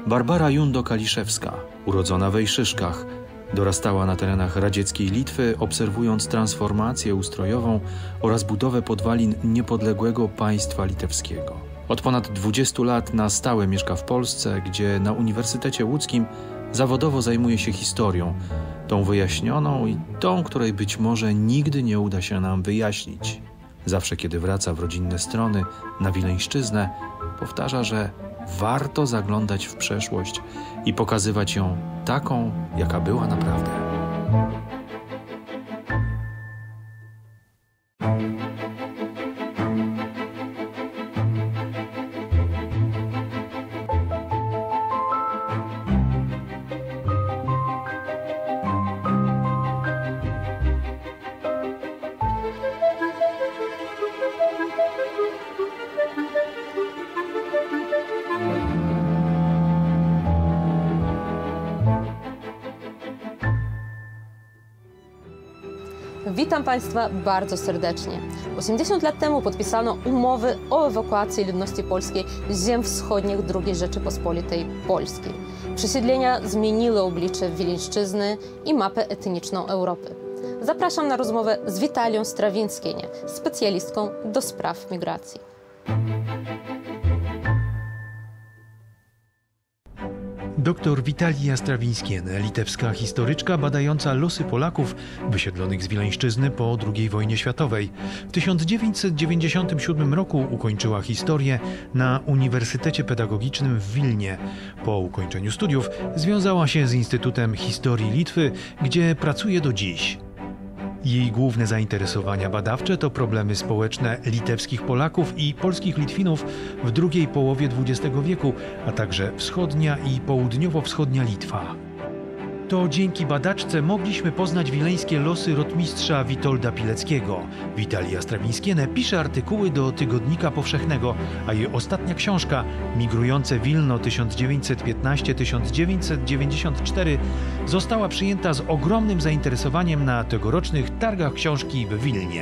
Barbara Jundo-Kaliszewska, urodzona we Jszyszkach, dorastała na terenach radzieckiej Litwy, obserwując transformację ustrojową oraz budowę podwalin niepodległego państwa litewskiego. Od ponad 20 lat na stałe mieszka w Polsce, gdzie na Uniwersytecie Łódzkim zawodowo zajmuje się historią, tą wyjaśnioną i tą, której być może nigdy nie uda się nam wyjaśnić. Zawsze, kiedy wraca w rodzinne strony, na Wileńszczyznę, powtarza, że warto zaglądać w przeszłość i pokazywać ją taką, jaka była naprawdę. Witam Państwa bardzo serdecznie. 80 lat temu podpisano umowy o ewakuacji ludności polskiej z ziem wschodnich II Rzeczypospolitej Polskiej. Przesiedlenia zmieniły oblicze Wileńszczyzny i mapę etniczną Europy. Zapraszam na rozmowę z Witalią Strawińskienę, specjalistką do spraw migracji. Dr Witalia Strawińskienė, litewska historyczka badająca losy Polaków wysiedlonych z Wileńszczyzny po II wojnie światowej. W 1997 roku ukończyła historię na Uniwersytecie Pedagogicznym w Wilnie. Po ukończeniu studiów związała się z Instytutem Historii Litwy, gdzie pracuje do dziś. Jej główne zainteresowania badawcze to problemy społeczne litewskich Polaków i polskich Litwinów w drugiej połowie XX wieku, a także wschodnia i południowo-wschodnia Litwa. To dzięki badaczce mogliśmy poznać wileńskie losy rotmistrza Witolda Pileckiego. Witalia Strawińskienė pisze artykuły do Tygodnika Powszechnego, a jej ostatnia książka, Migrujące Wilno 1915-1994, została przyjęta z ogromnym zainteresowaniem na tegorocznych targach książki w Wilnie.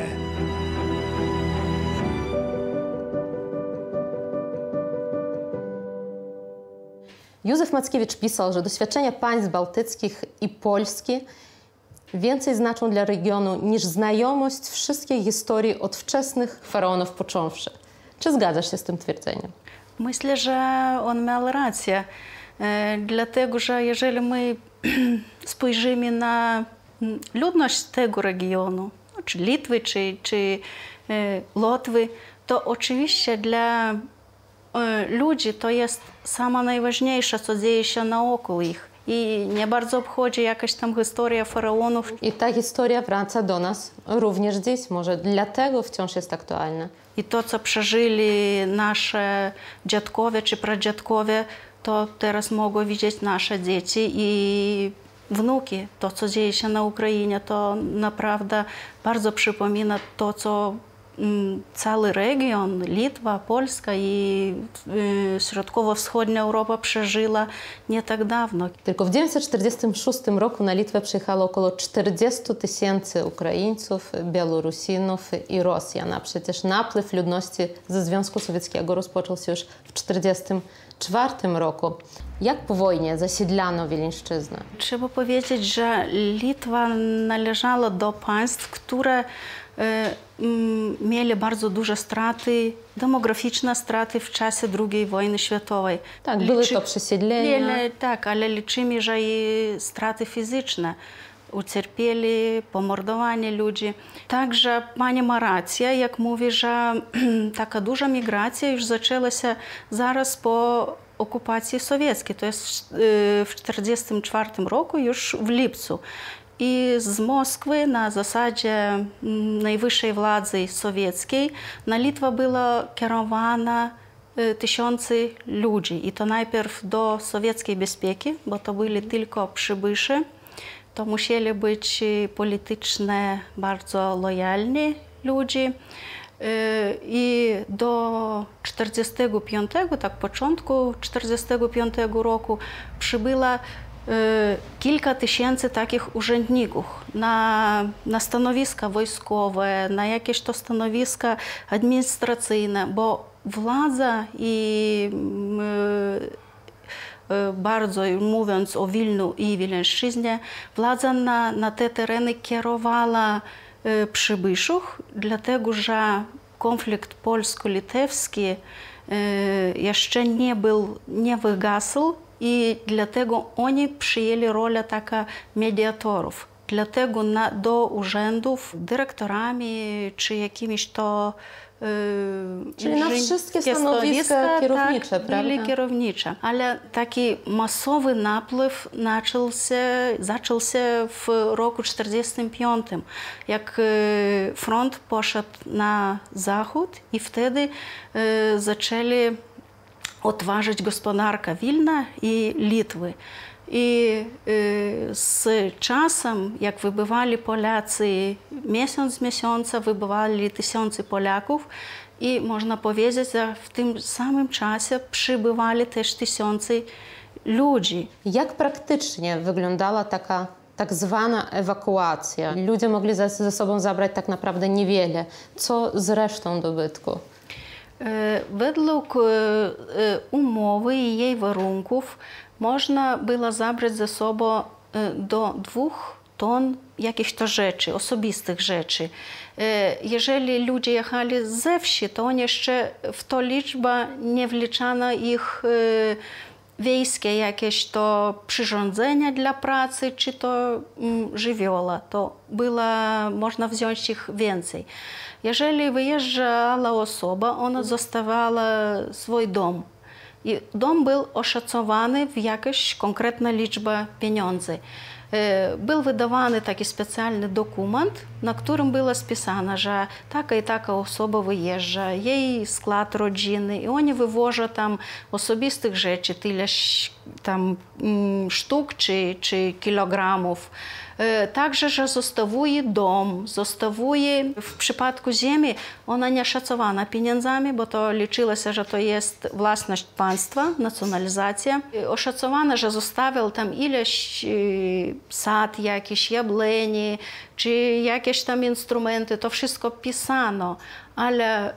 Józef Mackiewicz pisał, że doświadczenia państw bałtyckich i Polski więcej znaczą dla regionu niż znajomość wszystkich historii od wczesnych faraonów począwszy. Czy zgadzasz się z tym twierdzeniem? Myślę, że on miał rację, dlatego że jeżeli my spojrzymy na ludność tego regionu, czy Litwy, czy Łotwy, to oczywiście dla ludzi to jest sama najważniejsza, co dzieje się naokół ich. I nie bardzo obchodzi jakaś tam historia faraonów. I ta historia wraca do nas również dziś, może dlatego wciąż jest aktualna. I to, co przeżyli nasze dziadkowie czy pradziadkowie, to teraz mogą widzieć nasze dzieci i wnuki. To, co dzieje się na Ukrainie, to naprawdę bardzo przypomina to, co cały region, Litwa, Polska i środkowo-wschodnia Europa przeżyła nie tak dawno. Tylko w 1946 roku na Litwę przyjechało około 40 000 Ukraińców, Białorusinów i Rosjan. A przecież napływ ludności ze Związku Sowieckiego rozpoczął się już w 1944 roku. Jak po wojnie zasiedlano Wileńszczyznę? Trzeba powiedzieć, że Litwa należała do państw, które mieli bardzo duże straty, demograficzne straty w czasie II wojny światowej. Tak, były to przesiedlenia. Tak, ale liczymy, że i straty fizyczne. Ucierpieli, pomordowani ludzi. Także pani ma rację, jak mówi, że taka duża migracja już zaczęła się zaraz po okupacji sowieckiej, to jest w 1944 roku, już w lipcu. I z Moskwy na zasadzie najwyższej władzy sowieckiej na Litwę było kierowane tysiące ludzi. I to najpierw do sowieckiej bezpieki, bo to byli tylko przybysze. To musieli być politycznie bardzo lojalni ludzie. I do 45, tak początku 45 roku przybyło kilka tysięcy takich urzędników na stanowiska wojskowe, na jakieś to stanowiska administracyjne, bo władza i bardzo, mówiąc o Wilnu i Wileńszczyźnie, władza na te tereny kierowała przybyszów, dlatego że konflikt polsko-litewski jeszcze nie wygasł i dlatego oni przyjęli rolę taka mediatorów. Dlatego do urzędów dyrektorami czy jakimiś to czyli na wszystkie stanowiska kierownicze, tak, prawda? byli kierownicze. Ale taki masowy napływ zaczął się w roku 1945, jak front poszedł na zachód i wtedy zaczęli odważyć gospodarkę Wilna i Litwy. I z czasem, jak wybywali Polacy miesiąc z miesiąca, wybywali tysiące Polaków i można powiedzieć, że w tym samym czasie przybywali też tysiące ludzi. Jak praktycznie wyglądała taka tak zwana ewakuacja? Ludzie mogli ze sobą zabrać tak naprawdę niewiele. Co z resztą dobytku? Według umowy i jej warunków można było zabrać ze sobą do 2 ton jakichś to rzeczy, osobistych rzeczy. Jeżeli ludzie jechali ze wsi, to oni jeszcze w to liczbę nie wliczano ich wiejskie jakieś to przyrządzenia dla pracy, czy to żywioła. To było, można wziąć ich więcej. Jeżeli wyjeżdżała osoba, ona zostawiała swój dom. I dom był oszacowany w jakąś konkretną liczbę pieniędzy. Był wydawany taki specjalny dokument, na którym było spisane, że taka i taka osoba wyjeżdża, jej skład rodziny i oni wywożą tam osobistych rzeczy, tyleś tam sztuk czy kilogramów. Także, że zostawuje dom, zostawuje, w przypadku ziemi ona nie szacowana pieniędzmi, bo to liczyło się, że to jest własność państwa, nacjonalizacja. Oszacowana, że zostawił tam ileś sad jakiś, jabłeni, czy jakieś tam instrumenty, to wszystko pisano, ale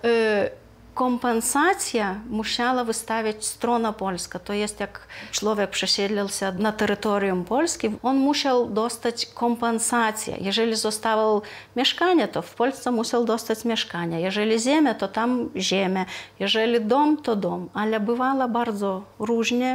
kompensacja musiała wystawiać strona polska. To jest jak człowiek przesiedlił się na terytorium Polski, on musiał dostać kompensację. Jeżeli zostawił mieszkanie, to w Polsce musiał dostać mieszkanie. Jeżeli ziemia, to tam ziemia. Jeżeli dom, to dom. Ale bywało bardzo różnie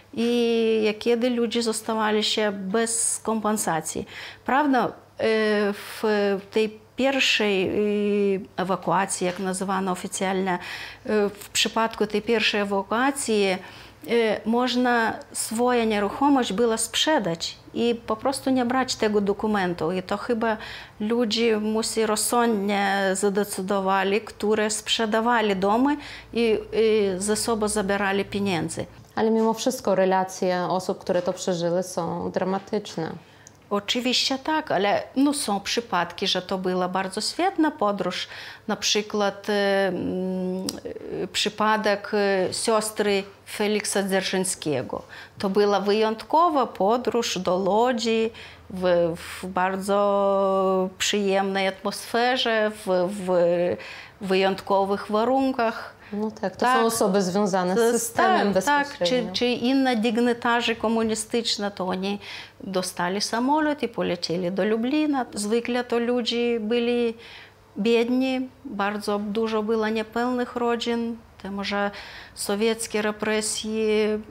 i kiedy ludzie zostawali się bez kompensacji. Prawda, w tej pierwszej ewakuacji, jak nazywano oficjalnie, w przypadku tej pierwszej ewakuacji można swoją nieruchomość było sprzedać i po prostu nie brać tego dokumentu. I to chyba ludzie musi rozsądnie zadecydowali, które sprzedawali domy i ze sobą zabierali pieniądze. Ale mimo wszystko relacje osób, które to przeżyły, są dramatyczne. Oczywiście tak, ale są przypadki, że to była bardzo świetna podróż. Na przykład przypadek siostry Feliksa Dzierżyńskiego. To była wyjątkowa podróż do Łodzi w bardzo przyjemnej atmosferze, w wyjątkowych warunkach. No tak, to są osoby związane z systemem bezpośrednio. Tak, czy inne dygnitarze komunistyczne, to oni dostali samolot i polecieli do Lublina. Zwykle to ludzie byli biedni, bardzo dużo było niepełnych rodzin, тому że sowieckie represje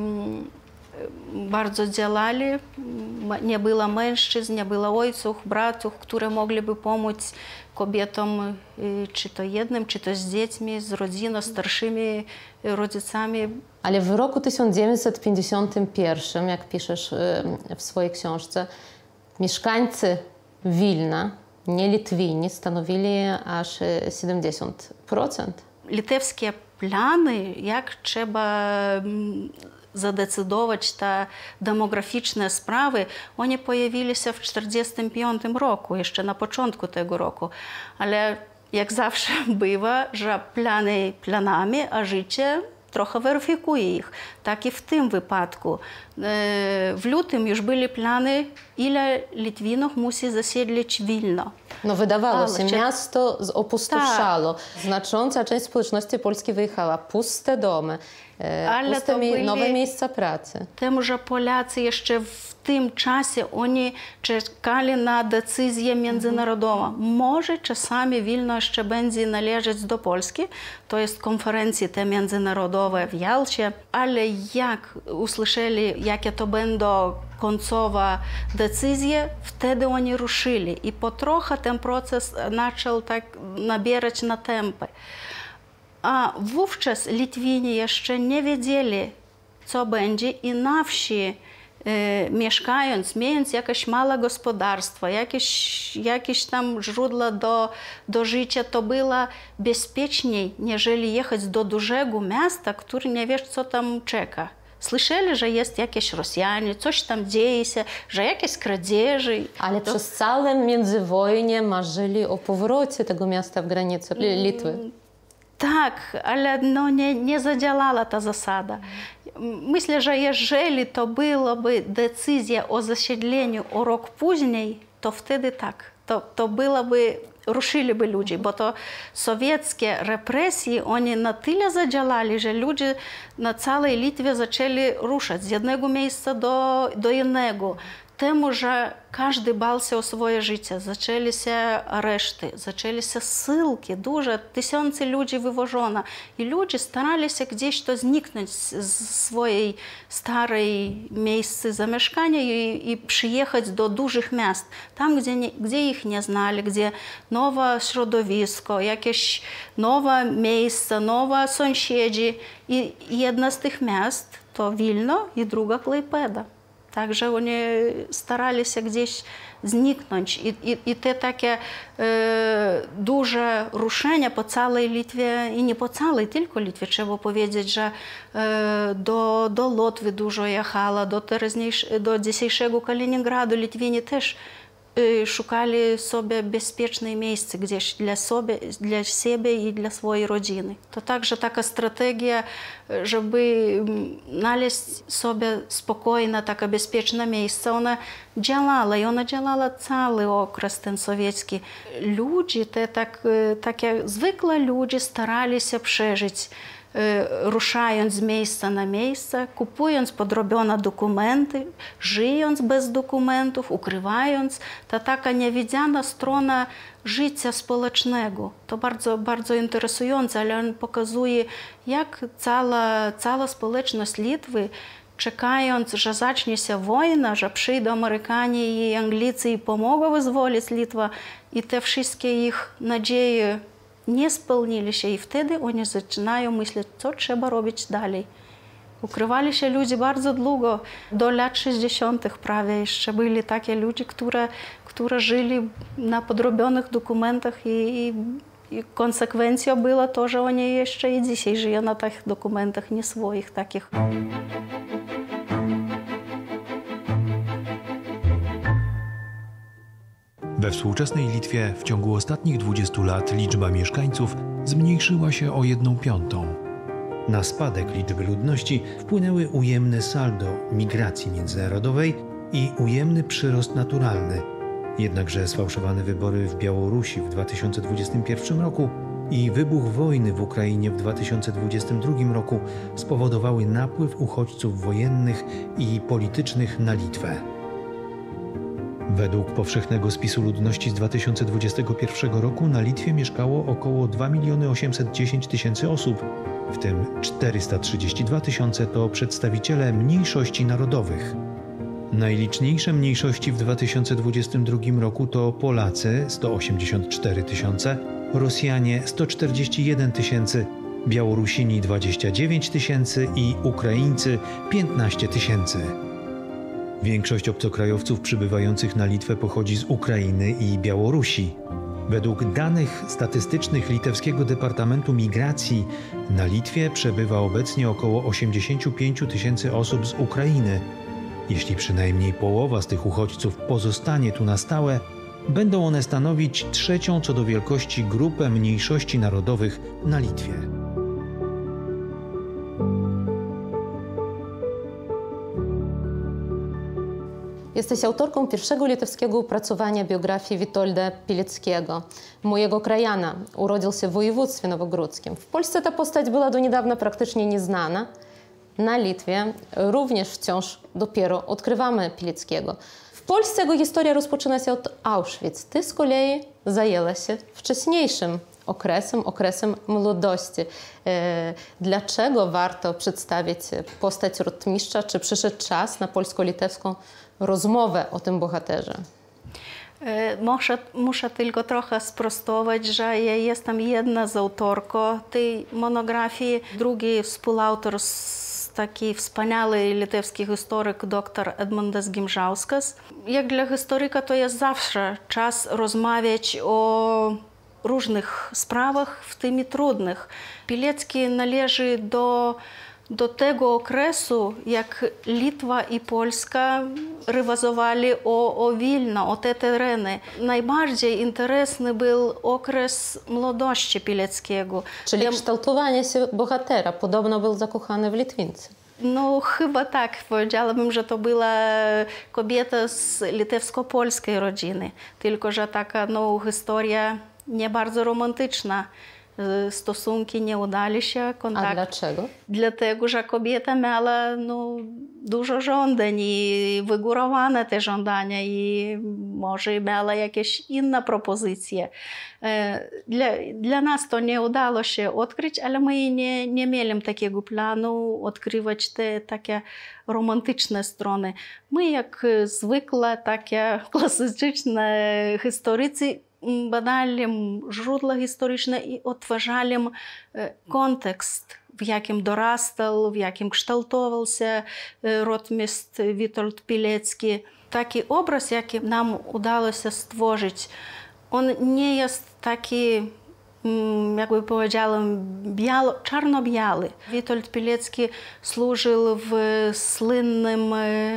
bardzo działali. Nie było mężczyzn, nie było ojców, bratów, które mogliby pomóc kobietom, czy to jednym, czy to z dziećmi, z rodziną, starszymi rodzicami. Ale w roku 1951, jak piszesz w swojej książce, mieszkańcy Wilna, nie Litwini, stanowili aż 70%. Litewskie plany, jak trzeba zadecydować te demograficzne sprawy, one pojawili się w 1945 roku, jeszcze na początku tego roku. Ale jak zawsze bywa, że plany planami, a życie trochę weryfikuje ich. Tak i w tym wypadku. W lutym już były plany, ile Litwinów musi zasiedlić Wilno. No wydawało się, miasto opustoszało. Tak. Znacząca część społeczności polskiej wyjechała. Puste domy, puste nowe miejsca pracy. Temu, że Polacy jeszcze w tym czasie oni czekali na decyzję międzynarodową. Może czasami Wilno jeszcze będzie należeć do Polski, to jest konferencje te międzynarodowe w Jalcie, ale jak usłyszeli, jakie to będą końcowa decyzja, wtedy oni ruszyli i po trochę ten proces zaczął tak nabierać na tempy. A wówczas Litwini jeszcze nie wiedzieli, co będzie i na wsi mieszkając, mając jakieś małe gospodarstwo, jakieś tam źródła do życia, to było bezpieczniej, niżeli jechać do dużego miasta, który nie wiesz, co tam czeka. Słyszeli, że jest jakieś Rosjanie, coś tam dzieje się, że jakieś kradzieży. Ale przez całe międzywojnie marzyli o powrocie tego miasta w granicy Litwy. Tak, ale no nie zadziałała ta zasada. Myślę, że jeżeli to byłaby decyzja o zasiedleniu o rok później, to wtedy tak. To byłoby, ruszyliby ludzi, bo to sowieckie represje, oni na tyle zadziałali, że ludzie na całej Litwie zaczęli ruszać z jednego miejsca do innego. Temu, że każdy bał się o swoje życie. Zaczęli się areszty, zaczęli się zsyłki, dużo, tysiące ludzi wywożono. I ludzie starali się gdzieś to zniknąć z swojej starej miejsca zamieszkania i przyjechać do dużych miast. Tam, gdzie ich nie znali, gdzie nowe środowisko, jakieś nowe miejsca, nowe sąsiedzi. I jedna z tych miast to Wilno i druga Klajpeda. Także oni starali się gdzieś zniknąć. I te takie duże ruszenia po całej Litwie, i nie po całej, tylko Litwie, trzeba powiedzieć, że do Łotwy dużo jechało, do dzisiejszego Kaliningradu Litwini też szukali sobie bezpieczne miejsce gdzieś dla siebie i dla swojej rodziny. To także taka strategia, żeby znaleźć sobie spokojne, takie bezpieczne miejsce, ona działała i ona działała cały okres ten sowiecki. Ludzie, takie zwykłe ludzie starali się przeżyć, ruszając z miejsca na miejsce, kupując podrobione dokumenty, żyjąc bez dokumentów, ukrywając. To taka niewidziana strona życia społecznego. To bardzo, bardzo interesujące, ale on pokazuje, jak cała społeczność Litwy, czekając, że zacznie się wojna, że przyjdą Amerykanie i Anglicy i pomogą wyzwolić Litwę, i te wszystkie ich nadzieje nie spełnili się i wtedy oni zaczynają myśleć, co trzeba robić dalej. Ukrywali się ludzie bardzo długo, do lat 60. prawie jeszcze byli takie ludzie, którzy żyli na podrobionych dokumentach i konsekwencją było to, że oni jeszcze i dzisiaj żyją na tych dokumentach nie swoich takich. We współczesnej Litwie w ciągu ostatnich 20 lat liczba mieszkańców zmniejszyła się o 1/5. Na spadek liczby ludności wpłynęły ujemne saldo migracji międzynarodowej i ujemny przyrost naturalny. Jednakże sfałszowane wybory w Białorusi w 2021 roku i wybuch wojny w Ukrainie w 2022 roku spowodowały napływ uchodźców wojennych i politycznych na Litwę. Według powszechnego spisu ludności z 2021 roku na Litwie mieszkało około 2 810 000 osób, w tym 432 000 to przedstawiciele mniejszości narodowych. Najliczniejsze mniejszości w 2022 roku to Polacy 184 000, Rosjanie 141 000, Białorusini 29 000 i Ukraińcy 15 000. Większość obcokrajowców przybywających na Litwę pochodzi z Ukrainy i Białorusi. Według danych statystycznych Litewskiego Departamentu Migracji na Litwie przebywa obecnie około 85 000 osób z Ukrainy. Jeśli przynajmniej połowa z tych uchodźców pozostanie tu na stałe, będą one stanowić trzecią co do wielkości grupę mniejszości narodowych na Litwie. Jesteś autorką pierwszego litewskiego opracowania biografii Witolda Pileckiego, mojego krajana. Urodził się w województwie nowogródzkim. W Polsce ta postać była do niedawna praktycznie nieznana. Na Litwie również wciąż dopiero odkrywamy Pileckiego. W Polsce jego historia rozpoczyna się od Auschwitz. Ty z kolei zajęła się wcześniejszym okresem młodości. Dlaczego warto przedstawić postać rotmistrza? Czy przyszedł czas na polsko-litewską rozmowę o tym bohaterze? Muszę tylko trochę sprostować, że ja jestem jedna z autorką tej monografii. Drugi współautor, taki wspaniały litewski historyk dr Edmundas Gimžauskas. Jak dla historyka to jest zawsze czas rozmawiać o różnych sprawach, w tym i trudnych. Pilecki należy do tego okresu, jak Litwa i Polska rywalizowali o Wilno, o te tereny. Najbardziej interesny był okres młodości Pileckiego. Czyli kształtowanie się bohatera. Podobno był zakochany w Litwince. No chyba tak. Powiedziałabym, że to była kobieta z litewsko-polskiej rodziny. Tylko że taka historia nie bardzo romantyczna. Stosunki nie udali się, kontakt. A dlaczego? Dlatego, że kobieta miała dużo żądań i wygórowane te żądania i może miała jakieś inne propozycje. Dla nas to nie udało się odkryć, ale my nie mieli takiego planu odkrywać te takie romantyczne strony. My jak zwykle takie klasyczne historycy badali źródła historyczne i odtwarzali kontekst, w jakim dorastał, w jakim kształtował się rotmistrz Witold Pilecki. Taki obraz, jaki nam udało się stworzyć, on nie jest taki, jakby powiedziałem, czarno-biały. Witold Pilecki służył w słynnym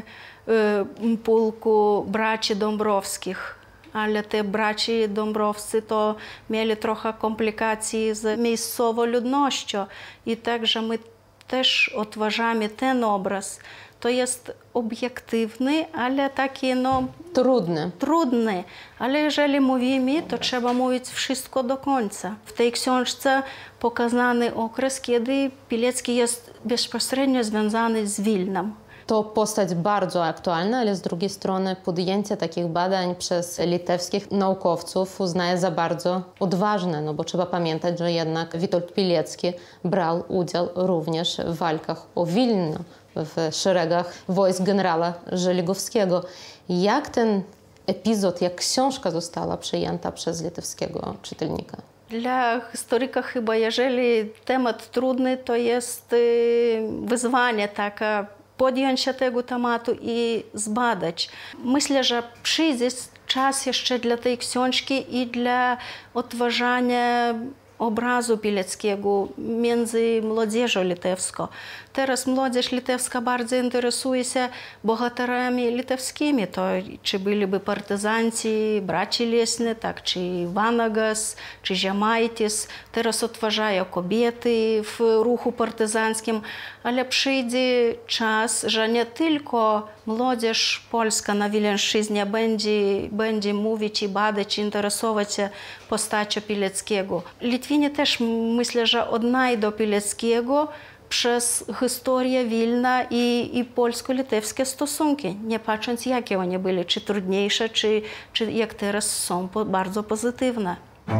pułku braci Dąbrowskich. Ale te braci Dąbrowscy to mieli trochę komplikacji z miejscową ludnością i także my też odtwarzamy ten obraz. To jest obiektywny, ale taki trudny. Ale jeżeli mówimy, to trzeba mówić wszystko do końca. W tej książce pokazany okres, kiedy Pilecki jest bezpośrednio związany z Wilnem. To postać bardzo aktualna, ale z drugiej strony podjęcie takich badań przez litewskich naukowców uznaje za bardzo odważne, bo trzeba pamiętać, że jednak Witold Pilecki brał udział również w walkach o Wilno w szeregach wojsk generała Żeligowskiego. Jak ten epizod, jak książka została przyjęta przez litewskiego czytelnika? Dla historyka chyba, jeżeli temat trudny, to jest wyzwanie takie, podjąć się tego tematu i zbadać. Myślę, że przyjdzie czas jeszcze dla tej książki i dla odtwarzania obrazu Pileckiego między młodzieżą litewską. Teraz młodzież litewska bardzo interesuje się bohaterami litewskimi. To czy byliby partyzanci, braci Lesni, tak, czy Vanagas, czy Žemaitis. Teraz odtwarzają kobiety w ruchu partyzanckim, ale przyjdzie czas, że nie tylko młodzież polska na Wileńszczyźnie będzie mówić i badać, interesować się postacią Pileckiego. Litwini też, myślę, że odnajdą Pileckiego przez historię Wilna i polsko-litewskie stosunki, nie patrząc jakie one były, czy trudniejsze, czy jak teraz są bardzo pozytywne.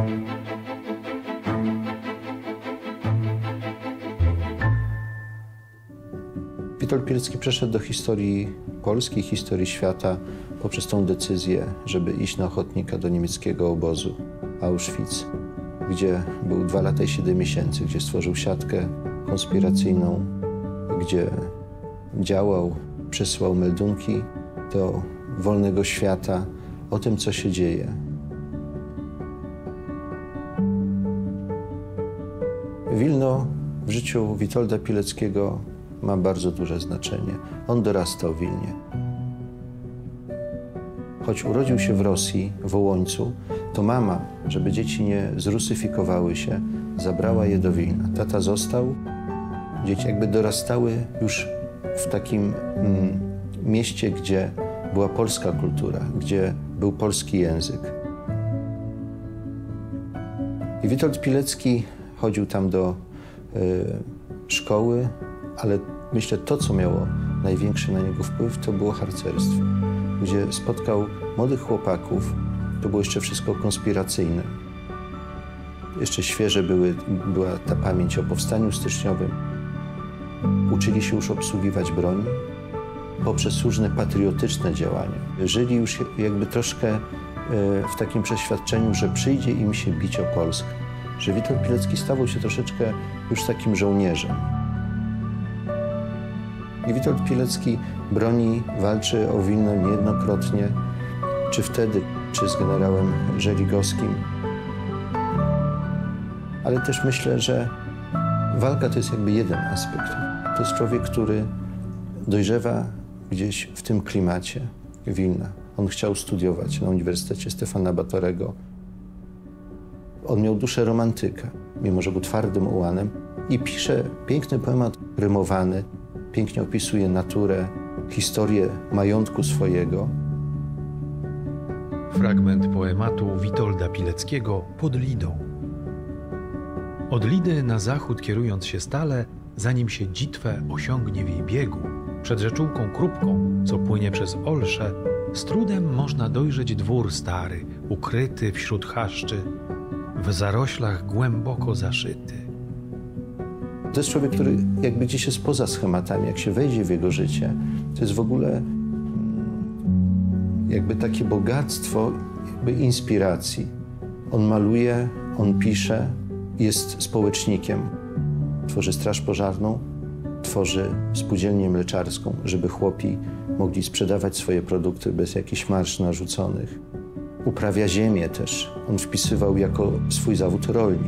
Witold Pilecki przeszedł do historii Polski, historii świata poprzez tą decyzję, żeby iść na ochotnika do niemieckiego obozu Auschwitz, gdzie był 2 lata i 7 miesięcy, gdzie stworzył siatkę konspiracyjną, gdzie działał, przesyłał meldunki do wolnego świata o tym, co się dzieje. Wilno w życiu Witolda Pileckiego ma bardzo duże znaczenie. On dorastał w Wilnie. Choć urodził się w Rosji, w Wołońcu, to mama, żeby dzieci nie zrusyfikowały się, zabrała je do Wilna. Tata został, dzieci jakby dorastały już w takim mieście, gdzie była polska kultura, gdzie był polski język. I Witold Pilecki chodził tam do szkoły, ale myślę, to, co miało największy na niego wpływ, to było harcerstwo, gdzie spotkał młodych chłopaków. To było jeszcze wszystko konspiracyjne. Jeszcze świeże była ta pamięć o powstaniu styczniowym. Uczyli się już obsługiwać broń poprzez różne patriotyczne działania. Żyli już jakby troszkę w takim przeświadczeniu, że przyjdzie im się bić o Polskę. Że Witold Pilecki stawał się troszeczkę już takim żołnierzem. I Witold Pilecki broni, walczy o Wilno niejednokrotnie, czy wtedy, czy z generałem Żeligowskim. Ale też myślę, że walka to jest jakby jeden aspekt. To jest człowiek, który dojrzewa gdzieś w tym klimacie Wilna. On chciał studiować na Uniwersytecie Stefana Batorego. On miał duszę romantyka, mimo że był twardym ułanem. I pisze piękny poemat rymowany, pięknie opisuje naturę, historię majątku swojego. Fragment poematu Witolda Pileckiego Pod Lidą. Od Lidy na zachód kierując się stale, zanim się Dzitwę osiągnie w jej biegu, przed rzeczółką Krupką, co płynie przez Olsze, z trudem można dojrzeć dwór stary, ukryty wśród chaszczy, w zaroślach głęboko zaszyty. To jest człowiek, który jakby gdzieś jest poza schematami. Jak się wejdzie w jego życie, to jest w ogóle jakby takie bogactwo jakby inspiracji. On maluje, on pisze, jest społecznikiem. Tworzy straż pożarną, tworzy spółdzielnię mleczarską, żeby chłopi mogli sprzedawać swoje produkty bez jakichś marsz narzuconych. Uprawia ziemię też. On wpisywał jako swój zawód rolnik.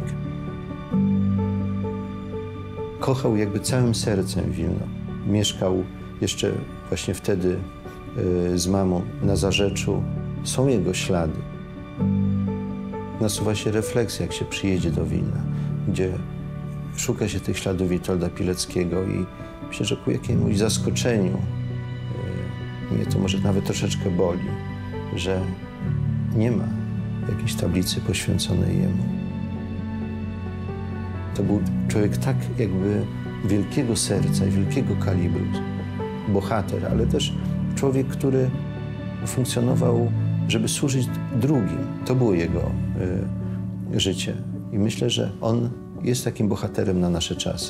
Kochał jakby całym sercem Wilno. Mieszkał jeszcze właśnie wtedy z mamą na Zarzeczu. Są jego ślady. Nasuwa się refleksja, jak się przyjedzie do Wilna, gdzie szuka się tych śladów Witolda Pileckiego i myślę, że ku jakiemuś zaskoczeniu, mnie to może nawet troszeczkę boli, że nie ma jakiejś tablicy poświęconej jemu. To był człowiek tak jakby wielkiego serca i wielkiego kalibru, bohater, ale też człowiek, który funkcjonował, żeby służyć drugim. To było jego życie. I myślę, że on jest takim bohaterem na nasze czasy.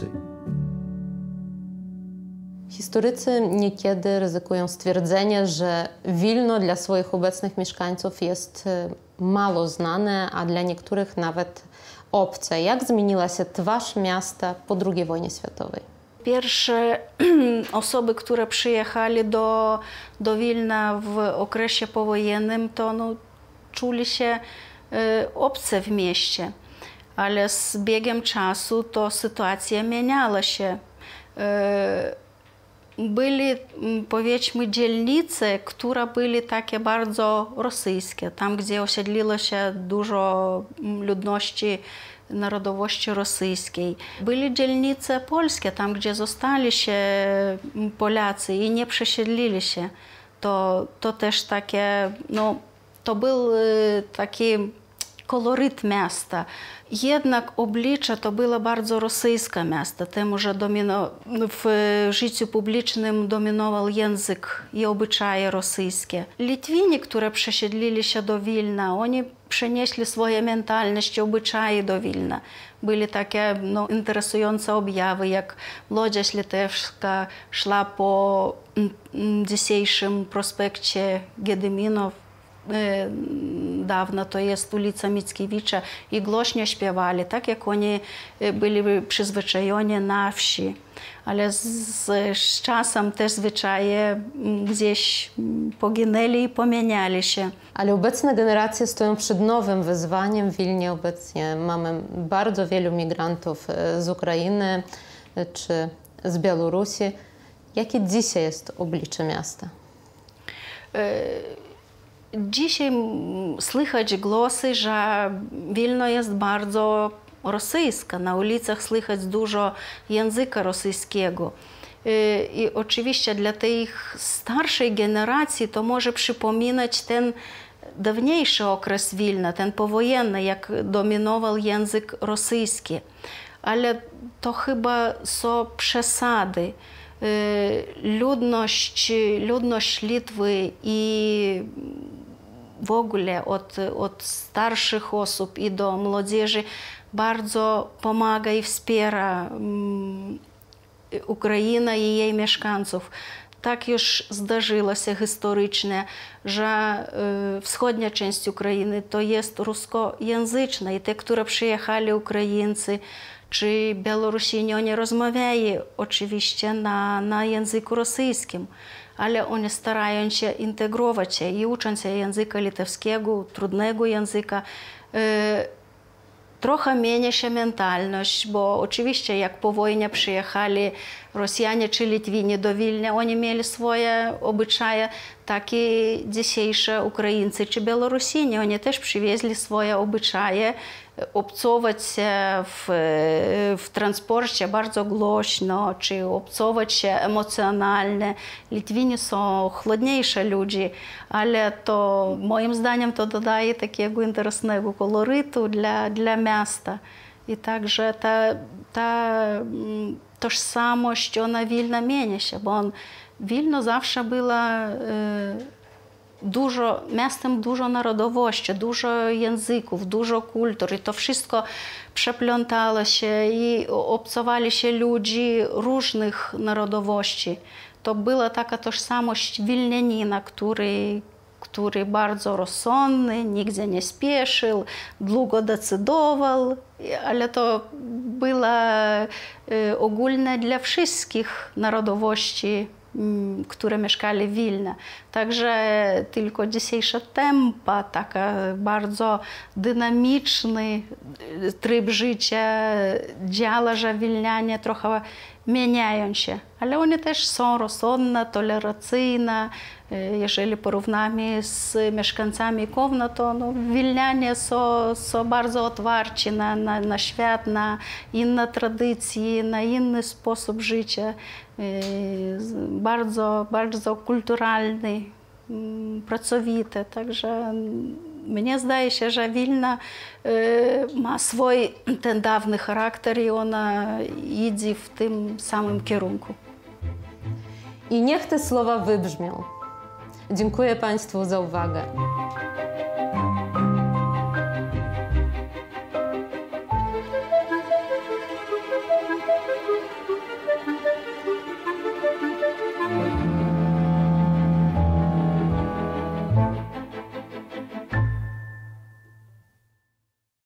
Historycy niekiedy ryzykują stwierdzenie, że Wilno dla swoich obecnych mieszkańców jest mało znane, a dla niektórych nawet obce. Jak zmieniła się twarz miasta po II wojnie światowej? Pierwsze osoby, które przyjechali do Wilna w okresie powojennym, to czuli się obce w mieście. Ale z biegiem czasu to sytuacja zmieniała się. Byli, powiedzmy, dzielnice, które były takie bardzo rosyjskie, tam, gdzie osiedliło się dużo ludności narodowości rosyjskiej. Były dzielnice polskie, tam, gdzie zostali się Polacy i nie przesiedlili się. To też takie, to był taki koloryt miasta. Jednak oblicze to było bardzo rosyjskie miasto, temu, że w życiu publicznym dominował język i obyczaje rosyjskie. Litwini, które przesiedlili się do Wilna, oni przenieśli swoje mentalność i obyczaje do Wilna. Były takie interesujące objawy, jak Młodzież Litewska szła po dzisiejszym prospekcie Gediminow. Dawno to jest ulica Mickiewicza i głośno śpiewali, tak jak oni byli przyzwyczajeni na wsi. Ale z czasem te zwyczaje gdzieś poginęli i pomieniali się. Ale obecne generacje stoją przed nowym wyzwaniem. W Wilnie obecnie mamy bardzo wielu migrantów z Ukrainy czy z Białorusi. Jakie dzisiaj jest oblicze miasta? Dzisiaj słychać głosy, że Wilno jest bardzo rosyjska. Na ulicach słychać dużo języka rosyjskiego. I oczywiście dla tej starszej generacji to może przypominać ten dawniejszy okres Wilna, ten powojenny, jak dominował język rosyjski. Ale to chyba są przesady. Ludność Litwy i w ogóle od starszych osób i do młodzieży bardzo pomaga i wspiera Ukrainę i jej mieszkańców. Tak już zdarzyło się historycznie, że wschodnia część Ukrainy to jest ruskojęzyczna i te, które przyjechali Ukraińcy czy Białorusini, oni rozmawiają oczywiście na języku rosyjskim, ale oni starają się integrować się i uczą się języka litewskiego, trudnego języka. Trochę zmienia się mentalność, bo oczywiście jak po wojnie przyjechali Rosjanie czy Litwini do Wilna, oni mieli swoje obyczaje, tak i dzisiejsze Ukraińcy czy Białorusini, oni też przywieźli swoje obyczaje, obcować się w transporcie bardzo głośno, czy obcować się emocjonalnie. Litwini są chłodniejsze ludzie, ale to moim zdaniem to dodaje takiego interesnego kolorytu dla miasta. I także ta tożsamość, ona Wilna zmienia się, bo Wilno zawsze była miastem dużo narodowości, dużo języków, dużo kultur i to wszystko przeplątało się i obcowali się ludzie różnych narodowości. To była taka tożsamość wilnianina, który bardzo rozsądny, nigdzie nie spieszył, długo decydował, ale to było ogólne dla wszystkich narodowości, które mieszkali w Wilnie. Także tylko dzisiejsze tempo, taka bardzo dynamiczny tryb życia działa, że Wilnianie trochę zmieniają się. Ale oni też są rozsądne, tolerancyjne. Jeżeli porównamy z mieszkańcami Kowna, to Wilnianie są bardzo otwarci na świat, na inne tradycje, na inny sposób życia. Bardzo kulturalny, pracowity. Także mnie zdaje się, że Wilna ma swój ten dawny charakter i ona idzie w tym samym kierunku. I niech te słowa wybrzmią. Dziękuję Państwu za uwagę.